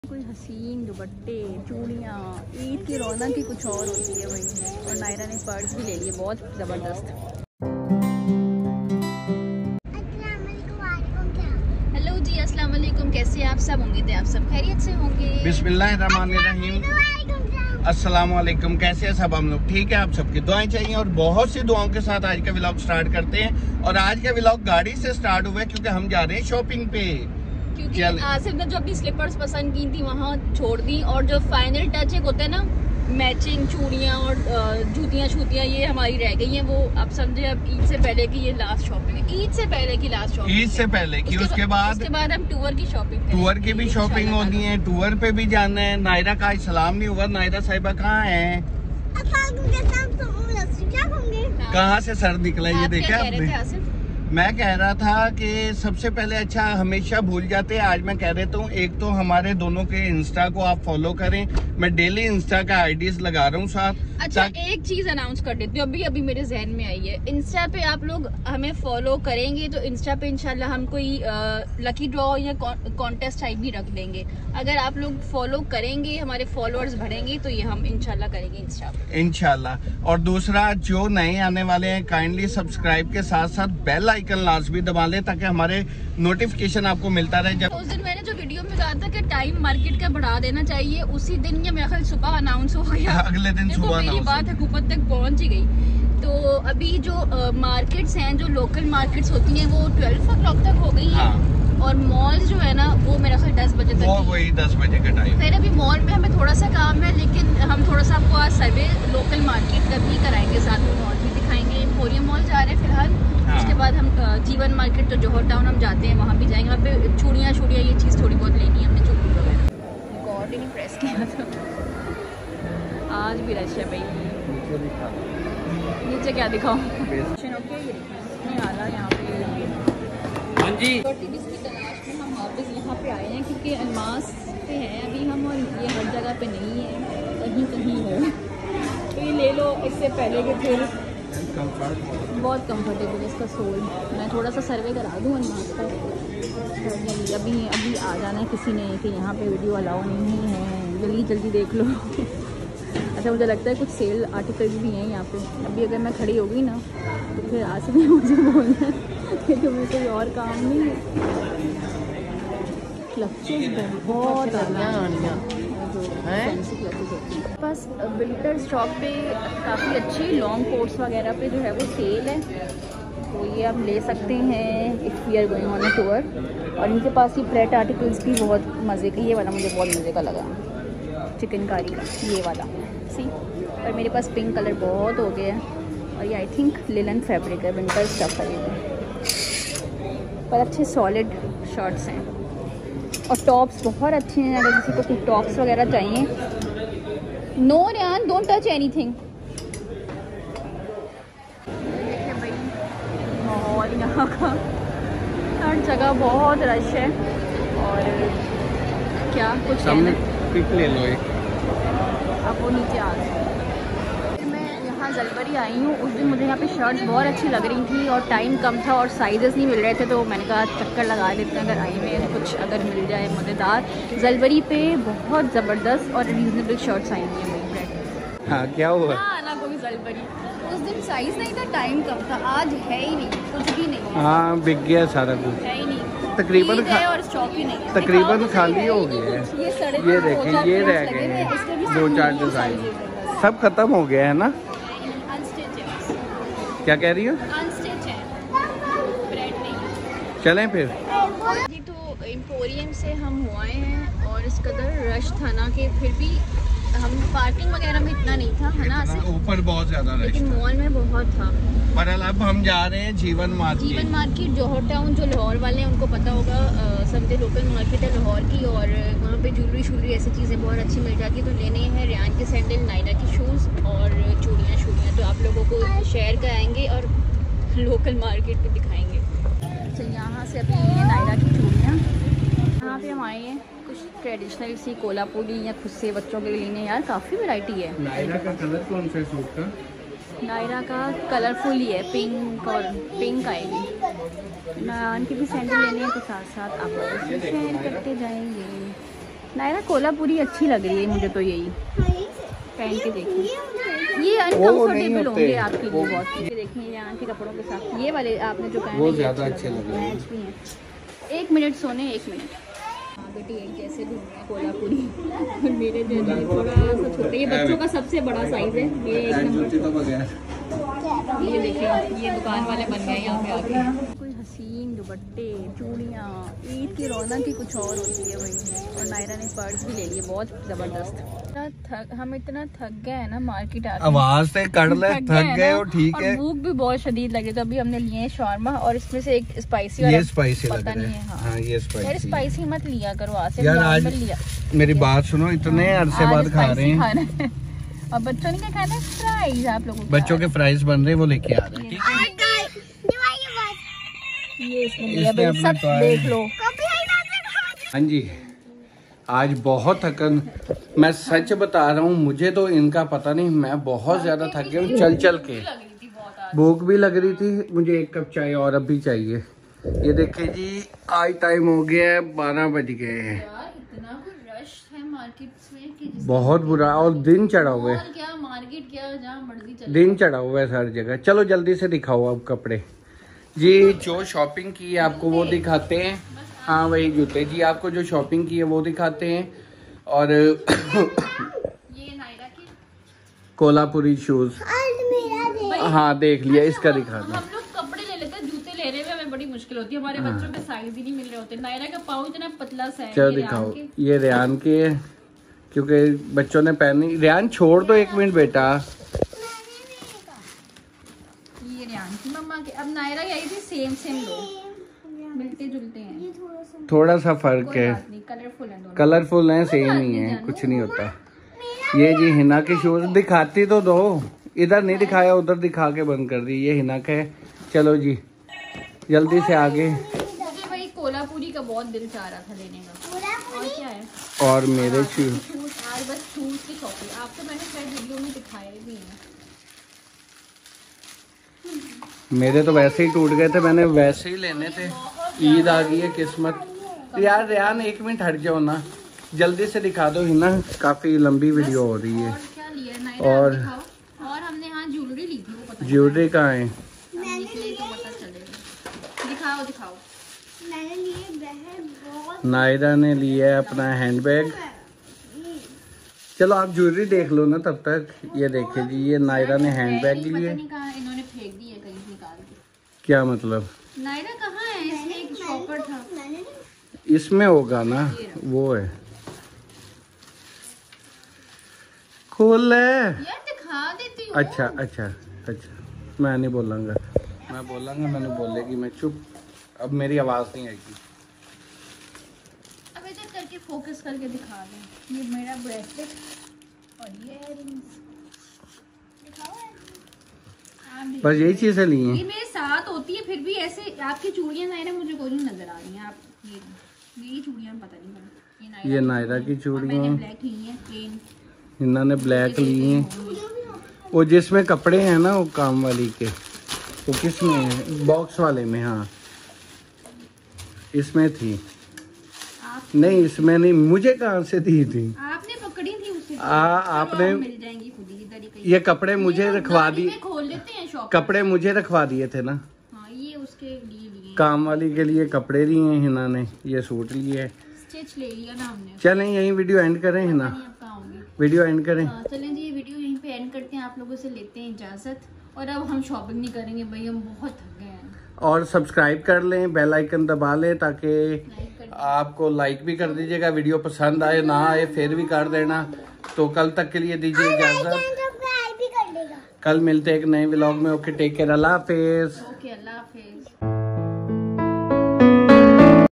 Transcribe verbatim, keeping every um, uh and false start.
कोई हसीन दुपट्टे, चूड़ियाँ, ईद की रौनक ही कुछ और होती है भाई। और नायरा ने पर्स भी ले लिए, बहुत ज़बरदस्त। हेलो जी, अस्सलाम वालेकुम। कैसे आप सब? उम्मीद है आप सब खैरियत से होंगे। बिस्मिल्लाहिर्रहमानिर्रहीम। अस्सलाम वालेकुम। कैसे हैं सब? हम लोग ठीक है। आप सबकी दुआएं चाहिए और बहुत सी दुआओं के साथ आज का व्लॉग स्टार्ट करते हैं। और आज का व्लॉग गाड़ी से स्टार्ट हुआ है क्योंकि हम जा रहे हैं शॉपिंग पे। क्योंकि आसिफ ने जो अपनी स्लीपर्स पसंद की थी वहाँ छोड़ दी, और जो फाइनल टच एक होता है ना, मैचिंग चूड़ियाँ और जूतियाँ छूतियाँ, ये हमारी रह गई हैं। वो आप समझे अब ईद से पहले की ये लास्ट शॉपिंग है। ईद से पहले की लास्ट शॉपिंग ईद से पहले की, उसके बाद उसके बाद हम टूर की शॉपिंग, टूर की भी शॉपिंग होनी है। टूर पे भी जाना है। नायरा का आज सलाम नहीं हुआ। नायरा साहिबा कहाँ है? कहाँ से सर निकला ये देखा आपने? मैं कह रहा था कि सबसे पहले अच्छा हमेशा भूल जाते हैं, आज मैं कह देता हूँ। एक तो हमारे दोनों के इंस्टा को आप फॉलो करें। मैं डेली इंस्टा का आईडीज लगा रहा हूँ साथ। अच्छा, एक चीज अनाउंस कर देती हूँ, अभी अभी मेरे जहन में आई है। इंस्टा पे आप लोग हमें फॉलो करेंगे तो इंस्टा पे इंशाल्लाह हम कोई लकी ड्रॉ या कॉन्टेस्ट टाइप भी रख देंगे। अगर आप लोग फॉलो करेंगे, हमारे फॉलोअर्स बढ़ेंगे, तो ये हम इंशाल्लाह करेंगे इंस्टा पे इंशाल्लाह। और दूसरा, जो नए आने वाले हैं काइंडली सब्सक्राइब के साथ साथ बेल आइकन लाजमी दबा लें ताकि हमारे नोटिफिकेशन आपको मिलता रहे। जब उस दिन मैंने जो वीडियो में कहा था कि टाइम मार्केट का बढ़ा देना चाहिए, उसी दिन या मेरा ख्याल सुबह अनाउंस हो गया। अगले दिन सुबह मेरी बात हुकूमत तक पहुंच ही गई। तो अभी जो मार्केट्स हैं, जो लोकल मार्केट्स होती हैं, वो ट्वेल्व ओ क्लॉक तक हो गई है। हाँ। और मॉल्स जो है ना, वो मेरा ख्याल दस बजे तक। वो वही दस बजे का टाइम। फिर अभी मॉल में हमें थोड़ा सा काम है, लेकिन हम थोड़ा सा आपको आज सर्वे लोकल मार्केट का भी कराएंगे, साथ में मॉल भी दिखाएंगे। एम्पोरियम मॉल जा रहे हैं फिलहाल। हाँ। उसके बाद हम जीवन मार्केट, तो जोहर टाउन हम जाते हैं, वहाँ भी जाएंगे। वहाँ पे चूड़ियाँ चूड़ियाँ ये चीज़ थोड़ी बहुत लेनी है हमने, चूड़ी वगैरह। गॉड ही नहीं प्रेस किया था। आज भी रश है भाई। नीचे क्या दिखाऊं? नहीं आ रहा यहाँ पे। हाँ जी। की तलाश में हम वापस यहाँ पे आए हैं क्योंकि अलमास पे हैं अभी हम, और ये हर जगह पे नहीं है, कहीं कहीं है। तो ये ले लो, इससे पहले के फिर बहुत कंफर्टेबल है इसका सोल। मैं थोड़ा सा सर्वे करा दूँ अलमास का। अभी अभी आ जाना है किसी ने कि यहाँ पे वीडियो अलाउ नहीं है, जल्दी जल्दी देख लो। अच्छा, मुझे लगता है कुछ सेल आर्टिकल्स भी हैं यहाँ पे। अभी अगर मैं खड़ी हो गई ना तो फिर आज भी मुझे बोलना है कि तुम्हें कोई और काम नहीं है। क्लचेस बहुत बस विंटर स्टॉक पे काफ़ी अच्छी लॉन्ग कोट्स वगैरह पे जो है वो सेल है, तो ये आप ले सकते हैं if we are going on a tour. और इनके पास ये प्लेट आर्टिकल्स भी बहुत मज़े का, ये वाला मुझे बहुत मज़े का लगा, चिकनकारी का ये वाला सी। और मेरे पास पिंक कलर बहुत हो गया है, और ये आई थिंक लिलन फैब्रिक है, विंटर स्टफ है ये, पर अच्छे सॉलिड शर्ट्स हैं। और टॉप्स बहुत अच्छे हैं, अगर किसी को कुछ टॉप्स वगैरह चाहिए। No Riyan, don't touch anything. देखिए भाई माहौल यहाँ का, हर जगह बहुत रश है। और क्या कुछ है ना, पिक ले लो एक। अब वो नीचे आ गए। मैं यहाँ जलपरी आई हूँ, उस दिन मुझे यहाँ पे शर्ट्स बहुत अच्छी लग रही थी और टाइम कम था और साइजेस नहीं मिल रहे थे, तो मैंने कहा चक्कर लगा लेते हैं, अगर आई में कुछ अगर मिल जाए मज़ेदार। जलपरी पे बहुत ज़बरदस्त और रीजनेबल शर्ट्स आई हुई हैं मेरी। हाँ, क्या हुआ? हाँ ना, कोई जलपरी उस दिन साइज़ नहीं था, टाइम कम था, आज है ही नहीं, कुछ भी नहीं। हाँ, बिक गया सारा कुछ, है ही नहीं, तकरीबन और स्टॉक ही नहीं, तकरीबन खाली हो गया है। ये देखें, ये रह गए हैं दो चार डिजाइन, सब खत्म हो गया है ना। क्या कह रही हो? अनस्टिच है, ब्रेड नहीं। चलें फिर जी, तो एम्पोरियम से हम हुए हैं और इस कदर रश था ना कि फिर भी हम पार्किंग वगैरह में इतना नहीं था, है ना, ऊपर बहुत ज्यादा रश, लेकिन मॉल में बहुत था। पर अब हम जा रहे हैं जीवन मार्केट। जीवन मार्केट जोहर टाउन, जो लाहौर वाले हैं उनको पता होगा, समझे लोकल मार्केट है लाहौर की, और वहाँ पे ज्वेलरी शूलरी ऐसी चीज़ें बहुत अच्छी मिल जाती है। तो लेने हैं रियान के सैंडल, नायरा की शूज़ और चूड़ियाँ शूड़ियाँ, तो आप लोगों को शेयर कराएंगे और लोकल मार्केट पे दिखाएंगे। अच्छा, यहाँ से अभी ये नायरा की चूड़ियाँ, यहाँ पे हम आए हैं कुछ ट्रेडिशनल सी कोल्हापुरी या खुद से बच्चों के लिए लेने। यार काफ़ी वैरायटी है। नायरा का कलर कौन सा सूट का? नायरा का कलरफुल ही है, पिंक और पिंक आएगी। नान की भी सैंडल लेने हैं तो साथ साथ आप लोगों से शेयर करते जाएंगे। नायरा कोल्हापुरी अच्छी लग रही है मुझे तो, यही पहन के देखिए। ये अनकंफर्टेबल होंगे आपके लिए बहुत। ये देखिए यहाँ के कपड़ों के साथ ये वाले आपने जो पहने वो ज्यादा अच्छे लग रहे हैं। एक मिनट सोने, एक मिनट। हाँ बेटी एक जैसे भी है कोल्हापुरी और मेरे जैसे थोड़ा सा छोटे। ये बच्चों का सबसे बड़ा साइज है ये, एक नंबर। ये देखिए ये दुकान वाले बन गए यहाँ पे आके। कोई हसीन दुपट्टे, चूड़ियाँ, ईद की रौनक की कुछ और होती है वही। और नायरा ने पर्स भी ले लिए बहुत ज़बरदस्त। थक हम इतना थक गए हैं ना मार्केट आके, आवाज से कर ले थक गए हो ठीक है। भूख भी बहुत शदीद लगी तो अभी हमने लिए हैं शॉर्मा और इसमें से एक स्पाइसी वाला। ये स्पाइसी लग पता रहा नहीं है। है। हाँ, हाँ ये स्पाइसी। यार स्पाइसी मत लिया करो आसिफ, यार आज लिया। मेरी बात सुनो, इतने अरसे बाद खा रहे हैं और बच्चों ने क्या खाना है? फ्राइज। आप लोगों को बच्चों के फ्राइज बन रहे हैं, वो लेके आ रहे हैं ठीक है। ये इसने लिया भाई, सब देख लो। हाँ जी आज बहुत थकन, मैं सच बता रहा हूँ, मुझे तो इनका पता नहीं, मैं बहुत ज्यादा थक गया हूँ चल चल के। भूख भी लग रही थी, मुझे एक कप चाय और अब भी चाहिए। ये देखिए जी आज टाइम हो गया है, बारह बज गए हैं। इतना रश है मार्केट में कि बहुत बुरा, और दिन चढ़ा हुआ है। क्या मार्केट क्या जहाँ मर्जी चले, दिन चढ़ा हुआ है हर जगह। चलो जल्दी से दिखाओ अब कपड़े जी, जो शॉपिंग की है आपको वो दिखाते हैं। हाँ वही जूते जी, आपको जो शॉपिंग की है वो दिखाते हैं। और ये नायरा की कोल्हापुरी शूज, हाँ देख लिया, इसका दिखा दो। हम लोग कपड़े ले लेते हैं, जूते लेने में हमें बड़ी मुश्किल होती है, हमारे बच्चों के साइज ही नहीं मिल रहे होते। नायरा का पाँव इतना पतला सा है। चलो दिखाओ, ये रेहान के है क्योंकि बच्चों ने पहनी। रेहान छोड़ दो एक मिनट बेटा। ये रेहान की मम्मा के, अब नायरा आई थी सेम सेम लो, मिलते जुलते हैं। थोड़ा सा फर्क है, कलरफुल है दोनों। कलरफुल है, सेम ही है, कुछ नहीं होता। ये जी हिना के शूज दिखाती तो दो, इधर नहीं दिखाया उधर दिखा के बंद कर दी। ये हिना का है। चलो जी जल्दी से आगे। मुझे भाई कोल्हापुरी का बहुत दिल चाह रहा था लेने का। और क्या है? और मेरे शूज, आज बस शूज की शॉपिंग आपको मैंने शायद वीडियो में दिखाए भी हैं। मेरे तो वैसे ही टूट गए थे, मैंने वैसे ही लेने थे। ईद आ गई है, किस्मत। यार रेहान एक मिनट हट जाओ ना, जल्दी से दिखा दो हिना, काफी लंबी वीडियो हो रही है। और क्या लिया है नायरा? और और हमने हाँ ज्वेलरी ली थी, वो पता ज्वेलरी कहाँ है? निकले तो पता चलेगा। दिखाओ दिखाओ। मैंने लिए बहुत। नायरा ने लिया है अपना हैंडबैग। चलो आप ज्वेलरी देख लो ना तब तक। ये देखिए जी, ये नायरा ने हैंडबैग लिए। इन्होंने फेंक दी है कहीं निकाल के। क्या मतलब? नायरा कहाँ है? इसमें एक शॉपर था, इसमें होगा ना, वो है। खोल यार दिखा देती हूँ। अच्छा अच्छा अच्छा, मैं नहीं बोलूँगा, मैं बोलूँगा मैंने बोलेगी, मैं चुप। अब मेरी आवाज़ नहीं आएगी। अब इधर करके फोकस करके दिखा दें। ये मेरा ब्रेसलेट और ये इयररिंग्स दिखाओ। बस यही चीजें ली हैं। ये मेरे साथ होती है, फिर भी ऐसे आपकी चूड़ियां नायरा मुझे कोई नहीं नजर आ रही हैं। आप ये मेरी चूड़ियां पता नहीं कौन। ये नायरा, ये नायरा की चूड़ियां हैं। ब्लैक ली हैं प्लेन, इन्होंने ब्लैक ली हैं। वो जिसमें कपड़े हैं ना वो काम वाली के, वो किस में है? बॉक्स वाले में। हाँ इसमें थी। नहीं इसमें नहीं, मुझे कहाँ से दी थी? आपने पकड़ी थी उसे। आ, आपने मिल जाएंगी खुद ही इधर ही। ये कपड़े मुझे रखवा दिए, खोल लेते हैं शॉप। कपड़े मुझे रखवा दिए थे ना। हाँ ये उसके लिए लिए, काम वाली के लिए कपड़े लिए हैं हिना ने, ये सूट लिए है। स्टिच ले लिया ना हमने। चलें यही वीडियो एंड करें हिना, वीडियो एंड करें। चलें जी ये वीडियो यहीं पे एंड करते हैं। आप लोगों से लेते हैं इजाजत, और अब हम शॉपिंग नहीं करेंगे भाई, हम बहुत थक गए हैं। और सब्सक्राइब कर लें, बेल आइकन दबा लें ताकि आपको लाइक भी कर दीजिएगा। वीडियो पसंद आए ना आए फिर भी कर देना। तो कल तक के लिए दीजिए इजाजत, कल मिलते हैं एक नए व्लॉग में। ओके टेक केयर, अल्लाह हाफिज। ओके अल्लाह हाफिज।